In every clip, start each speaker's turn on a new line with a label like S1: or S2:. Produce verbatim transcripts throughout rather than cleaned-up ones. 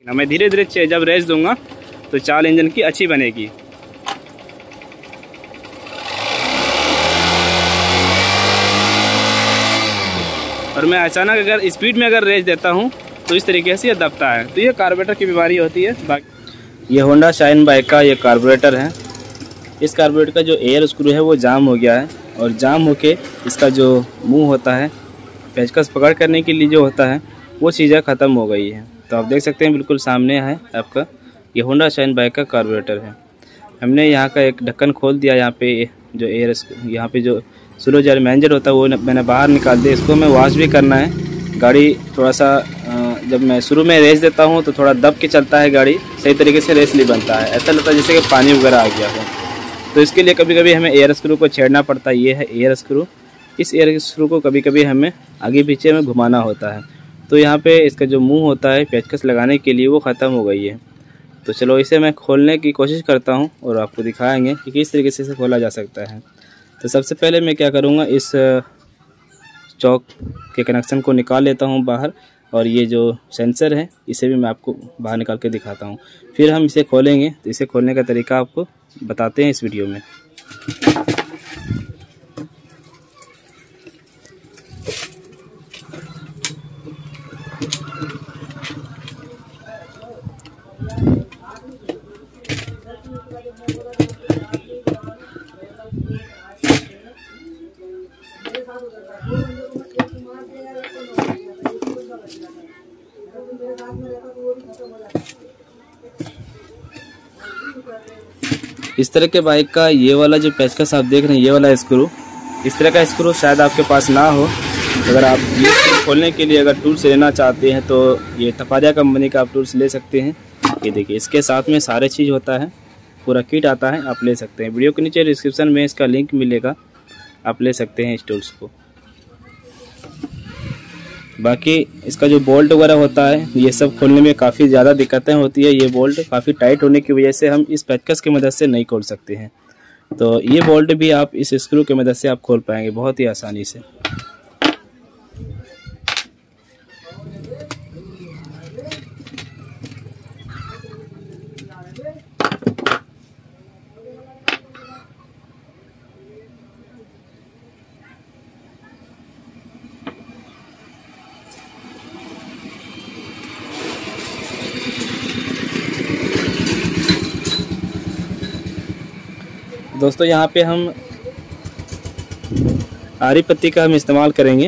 S1: मैं धीरे धीरे जब रेस दूंगा तो चाल इंजन की अच्छी बनेगी। और मैं अचानक अगर स्पीड में अगर रेस देता हूं तो इस तरीके से ये दबता है। तो ये कार्बोरेटर की बीमारी होती है। बाकी ये होंडा शाइन बाइक का ये कार्बोरेटर है। इस कार्बोरेटर का जो एयर स्क्रू है वो जाम हो गया है और जाम होके इसका जो मुंह होता है पेचकस पकड़ करने के लिए जो होता है वो चीज़ें ख़त्म हो गई है। तो आप देख सकते हैं बिल्कुल सामने है आपका ये होंडा शाइन बाइक का कार्बोरेटर है। हमने यहाँ का एक ढक्कन खोल दिया। यहाँ पे जो एयर यहाँ पे जो स्लो जार मैनेजर होता है वो मैंने बाहर निकाल दिया। इसको मैं वॉश भी करना है। गाड़ी थोड़ा सा जब मैं शुरू में रेस देता हूँ तो थोड़ा दब के चलता है, गाड़ी सही तरीके से रेस नहीं बनता है। ऐसा लगता है जैसे कि पानी वगैरह आ गया हो। तो इसके लिए कभी कभी हमें एयर स्क्रू को छेड़ना पड़ता है। ये है एयर स्क्रू। इस एयर स्क्रू को कभी कभी हमें आगे पीछे में घुमाना होता है। तो यहाँ पे इसका जो मुंह होता है पेचकस लगाने के लिए वो ख़त्म हो गई है। तो चलो इसे मैं खोलने की कोशिश करता हूँ और आपको दिखाएंगे कि किस तरीके से इसे खोला जा सकता है। तो सबसे पहले मैं क्या करूँगा, इस चौक के कनेक्शन को निकाल लेता हूँ बाहर और ये जो सेंसर है इसे भी मैं आपको बाहर निकाल के दिखाता हूँ। फिर हम इसे खोलेंगे। तो इसे खोलने का तरीका आपको बताते हैं इस वीडियो में। इस तरह के बाइक का ये वाला जो पेचकस आप देख रहे हैं, ये वाला स्क्रू, इस तरह का स्क्रू शायद आपके पास ना हो। अगर आप ये स्क्रू खोलने के लिए अगर टूल्स लेना चाहते हैं तो ये तफारिया कंपनी का आप टूल्स ले सकते हैं। ये देखिए इसके साथ में सारे चीज़ होता है, पूरा किट आता है, आप ले सकते हैं। वीडियो के नीचे डिस्क्रिप्शन में इसका लिंक मिलेगा, आप ले सकते हैं इस टूल्स को। बाकी इसका जो बोल्ट वगैरह होता है ये सब खोलने में काफ़ी ज़्यादा दिक्कतें होती है। ये बोल्ट काफ़ी टाइट होने की वजह से हम इस पेचकस की मदद से नहीं खोल सकते हैं। तो ये बोल्ट भी आप इस स्क्रू की मदद से आप खोल पाएंगे बहुत ही आसानी से। दोस्तों यहाँ पे हम आरी पत्ती का हम इस्तेमाल करेंगे।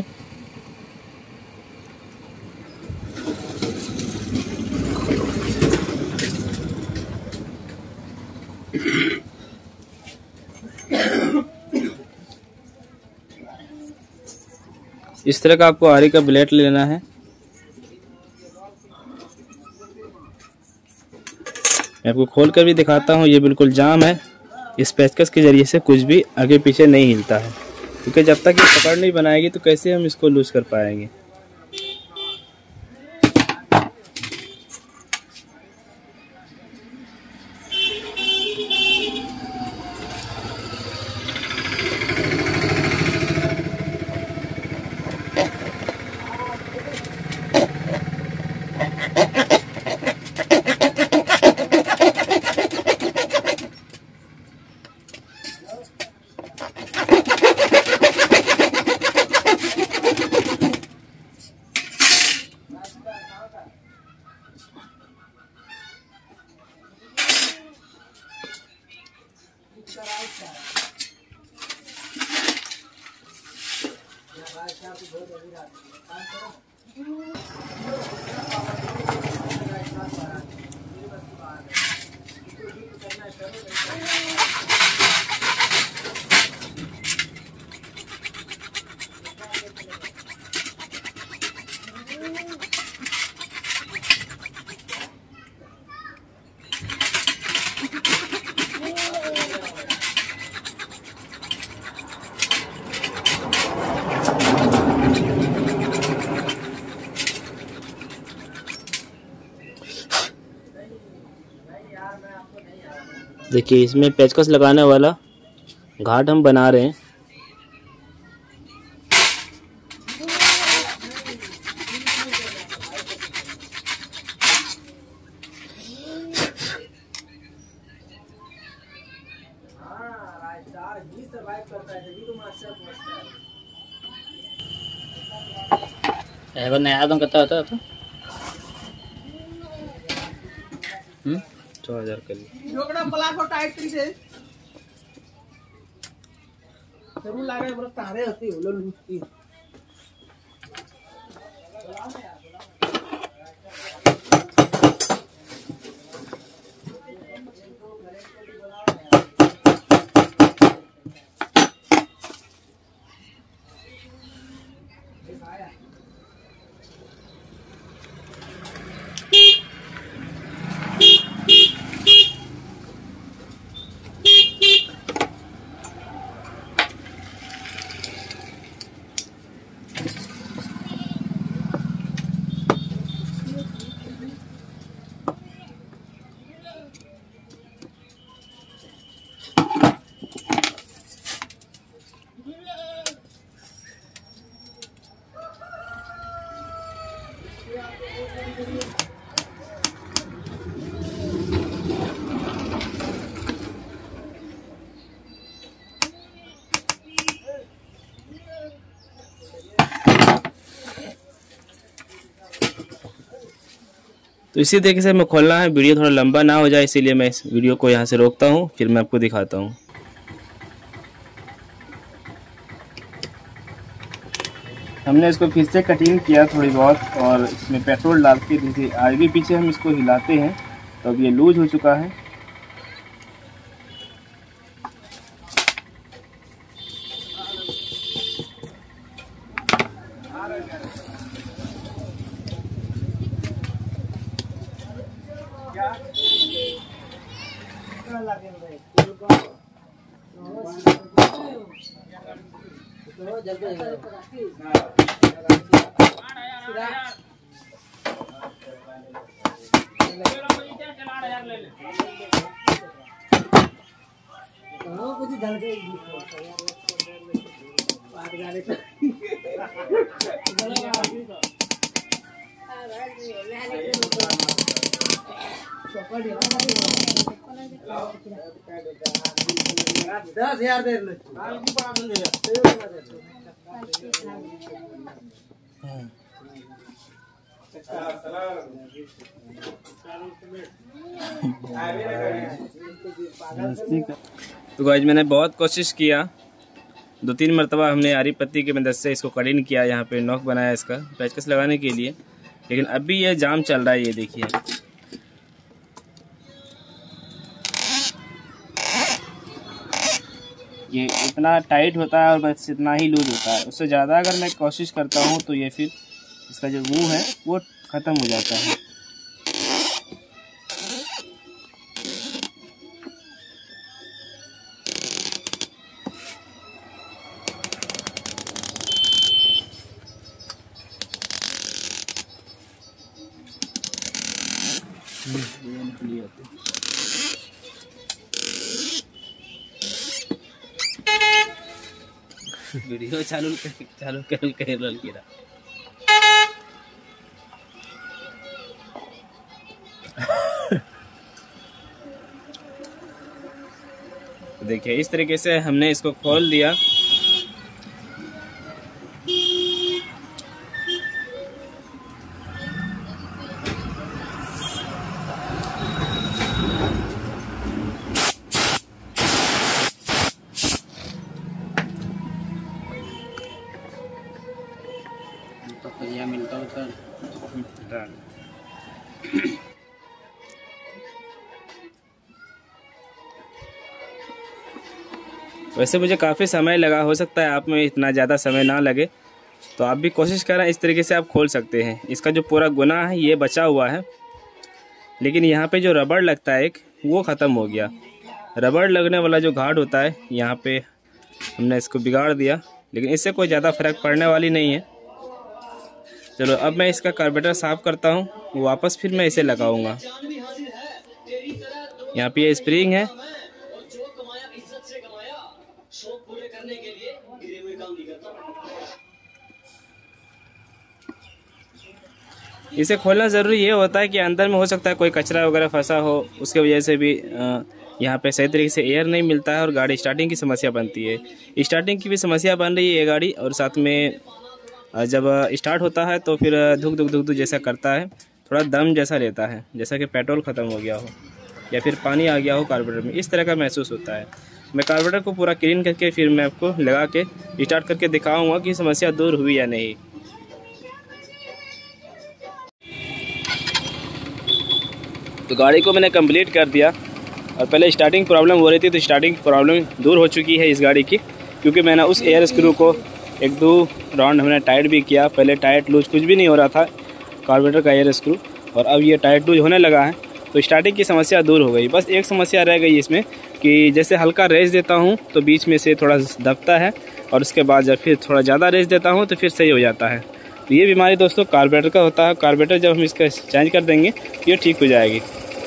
S1: इस तरह का आपको आरी का ब्लेड लेना है। मैं आपको खोल कर भी दिखाता हूँ। ये बिल्कुल जाम है। इस पेचकस के जरिए से कुछ भी आगे पीछे नहीं हिलता है, क्योंकि जब तक ये पकड़ नहीं बनाएगी तो कैसे हम इसको लूज कर पाएंगे। देखिए इसमें पेचकस लगाने वाला घाट हम बना रहे हैं।
S2: एगो नया दम कितना होता है तो हम्म
S1: छः हजार कर लिए
S3: जोकड़ा प्लाट को टाइट करी से जरूर लागे बड़ा तारे होती है लोग लूटती
S1: तो इसी तरीके से मैं खोलना है। वीडियो थोड़ा लंबा ना हो जाए इसीलिए मैं इस वीडियो को यहाँ से रोकता हूँ, फिर मैं आपको दिखाता हूँ। हमने इसको फिर से कटिंग किया थोड़ी बहुत और इसमें पेट्रोल डाल के जैसे आगे पीछे हम इसको हिलाते हैं तो अब ये लूज हो चुका है।
S3: दस हजार दे
S1: तो गाइस मैंने बहुत कोशिश किया, दो तीन मरतबा हमने आरी पत्ती की मदद से इसको कटिंग किया, यहाँ पे नॉक बनाया इसका पेचकस लगाने के लिए, लेकिन अभी ये जाम चल रहा है। ये देखिए ये इतना टाइट होता है और बस इतना ही लूज होता है। उससे ज़्यादा अगर मैं कोशिश करता हूँ तो ये फिर इसका जो मुंह है वो ख़त्म हो जाता है। वीडियो चालू चालू कर कर ललकीरा देखिए इस तरीके से हमने इसको खोल दिया।
S2: तो पहिया मिलता है सर।
S1: वैसे मुझे काफ़ी समय लगा, हो सकता है आप में इतना ज़्यादा समय ना लगे, तो आप भी कोशिश करें इस तरीके से आप खोल सकते हैं। इसका जो पूरा गुना है ये बचा हुआ है, लेकिन यहाँ पे जो रबड़ लगता है एक वो ख़त्म हो गया। रबड़ लगने वाला जो घाट होता है यहाँ पे हमने इसको बिगाड़ दिया, लेकिन इससे कोई ज़्यादा फर्क पड़ने वाली नहीं है। चलो अब मैं इसका कार्बोरेटर साफ़ करता हूँ, वापस फिर मैं इसे लगाऊंगा। यहाँ पे ये स्प्रिंग है, इसे खोलना ज़रूरी ये होता है कि अंदर में हो सकता है कोई कचरा वगैरह फंसा हो, उसके वजह से भी यहाँ पे सही तरीके से एयर नहीं मिलता है और गाड़ी स्टार्टिंग की समस्या बनती है। स्टार्टिंग की भी समस्या बन रही है ये गाड़ी, और साथ में जब स्टार्ट होता है तो फिर धुक धुक धुक धुक जैसा करता है, थोड़ा दम जैसा लेता है, जैसा कि पेट्रोल ख़त्म हो गया हो या फिर पानी आ गया हो कार्बोरेटर में, इस तरह का महसूस होता है। मैं कार्बोरेटर को पूरा क्लीन करके फिर मैं आपको लगा के स्टार्ट करके दिखाऊंगा कि समस्या दूर हुई या नहीं। तो गाड़ी को मैंने कंप्लीट कर दिया, और पहले स्टार्टिंग प्रॉब्लम हो रही थी तो स्टार्टिंग प्रॉब्लम दूर हो चुकी है इस गाड़ी की, क्योंकि मैंने उस एयर स्क्रू को एक दो राउंड हमने टाइट भी किया। पहले टाइट लूज कुछ भी नहीं हो रहा था कार्बोरेटर का एयर स्क्रू, और अब ये टाइट लूज होने लगा है, तो स्टार्टिंग की समस्या दूर हो गई। बस एक समस्या रह गई इसमें कि जैसे हल्का रेस देता हूँ तो बीच में से थोड़ा दबता है, और उसके बाद जब फिर थोड़ा ज़्यादा रेस देता हूँ तो फिर सही हो जाता है। तो ये बीमारी दोस्तों कार्बोरेटर का होता है। कार्बोरेटर जब हम इसका चेंज कर देंगे तो ये ठीक हो जाएगी।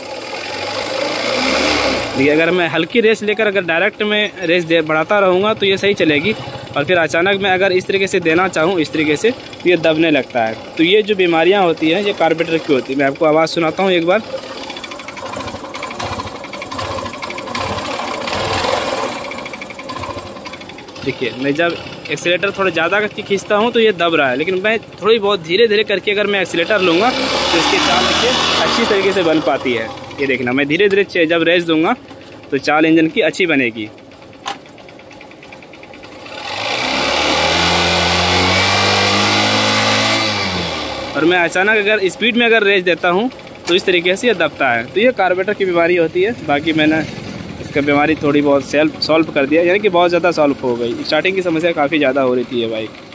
S1: देखिए, अगर मैं हल्की रेस लेकर अगर डायरेक्ट में रेस दे बढ़ाता रहूँगा तो ये सही चलेगी, और फिर अचानक मैं अगर इस तरीके से देना चाहूँ इस तरीके से तो ये दबने लगता है। तो ये जो बीमारियाँ होती हैं ये कार्बोरेटर की होती है। मैं आपको आवाज़ सुनाता हूँ एक बार। देखिए, मैं जब एक्सीलेटर थोड़ा ज़्यादा करके खींचता हूँ तो ये दब रहा है, लेकिन मैं थोड़ी बहुत धीरे धीरे करके अगर मैं एक्सीलेटर लूँगा तो इसकी चाल देखिए अच्छी तरीके से बन पाती है। ये देखना, मैं धीरे धीरे जब रेस दूंगा तो चाल इंजन की अच्छी बनेगी। और मैं अचानक अगर स्पीड में अगर रेस देता हूँ तो इस तरीके से ये दबता है। तो ये कार्बोरेटर की बीमारी होती है। बाकी मैंने इसका बीमारी थोड़ी बहुत सेल्फ सॉल्व कर दिया, यानी कि बहुत ज़्यादा सॉल्व हो गई। स्टार्टिंग की समस्या काफ़ी ज़्यादा हो रही थी ये बाइक।